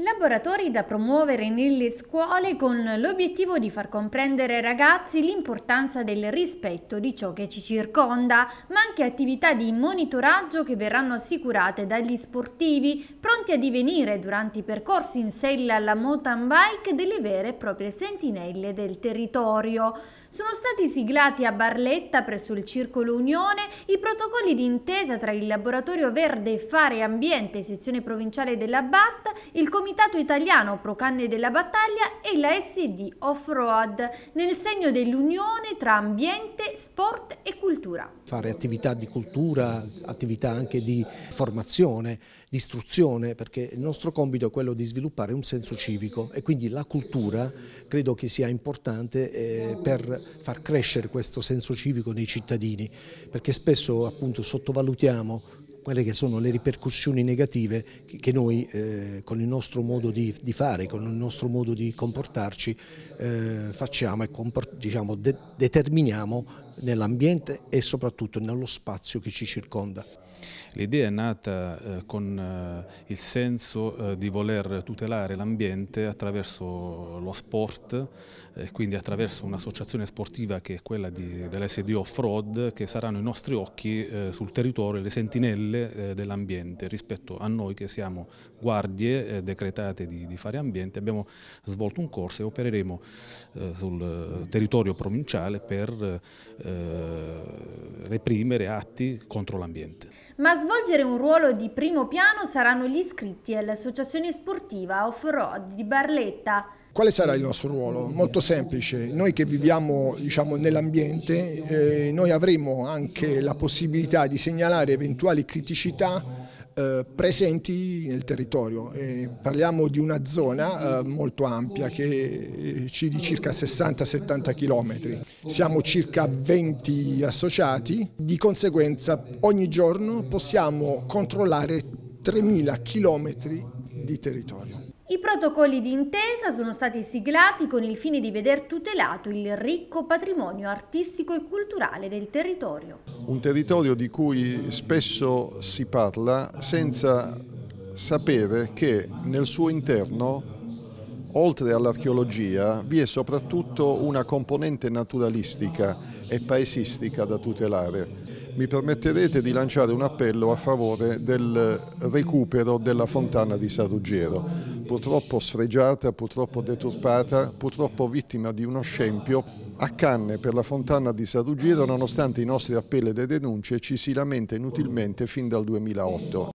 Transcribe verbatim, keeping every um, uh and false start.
Laboratori da promuovere nelle scuole con l'obiettivo di far comprendere ai ragazzi l'importanza del rispetto di ciò che ci circonda, ma anche attività di monitoraggio che verranno assicurate dagli sportivi, pronti a divenire durante i percorsi in sella alla mountain bike delle vere e proprie sentinelle del territorio. Sono stati siglati a Barletta presso il Circolo Unione i protocolli d'intesa tra il Laboratorio Verde Fare Ambiente, sezione provinciale della B A T, il Comitato Italiano Pro Canne della Battaglia e la S D Off-Road, nel segno dell'unione tra ambiente, sport e cultura. Fare attività di cultura, attività anche di formazione, di istruzione, perché il nostro compito è quello di sviluppare un senso civico e quindi la cultura credo che sia importante eh, per far crescere questo senso civico nei cittadini, perché spesso appunto sottovalutiamo quelle che sono le ripercussioni negative che noi eh, con il nostro modo di, di fare, con il nostro modo di comportarci eh, facciamo e comport diciamo, de determiniamo nell'ambiente e soprattutto nello spazio che ci circonda. L'idea è nata eh, con eh, il senso eh, di voler tutelare l'ambiente attraverso lo sport, eh, quindi attraverso un'associazione sportiva che è quella dell'S D Off-Road, che saranno i nostri occhi eh, sul territorio, le sentinelle eh, dell'ambiente rispetto a noi che siamo guardie eh, decretate di, di Fare Ambiente. Abbiamo svolto un corso e opereremo eh, sul territorio provinciale per eh, reprimere atti contro l'ambiente. Ma a svolgere un ruolo di primo piano saranno gli iscritti all'Associazione Sportiva Off-Road di Barletta. Quale sarà il nostro ruolo? Molto semplice, noi che viviamo diciamo, nell'ambiente, eh, noi avremo anche la possibilità di segnalare eventuali criticità eh, presenti nel territorio. Eh, parliamo di una zona eh, molto ampia che è di circa sessanta settanta chilometri, siamo circa venti associati, di conseguenza ogni giorno possiamo controllare tremila chilometri di territorio. I protocolli d'intesa sono stati siglati con il fine di veder tutelato il ricco patrimonio artistico e culturale del territorio. Un territorio di cui spesso si parla senza sapere che nel suo interno, oltre all'archeologia, vi è soprattutto una componente naturalistica e paesistica da tutelare. Mi permetterete di lanciare un appello a favore del recupero della fontana di Saruggiero, purtroppo sfregiata, purtroppo deturpata, purtroppo vittima di uno scempio. A canne per la fontana di Saruggiero, nonostante i nostri appelli e le denunce, ci si lamenta inutilmente fin dal duemilaotto.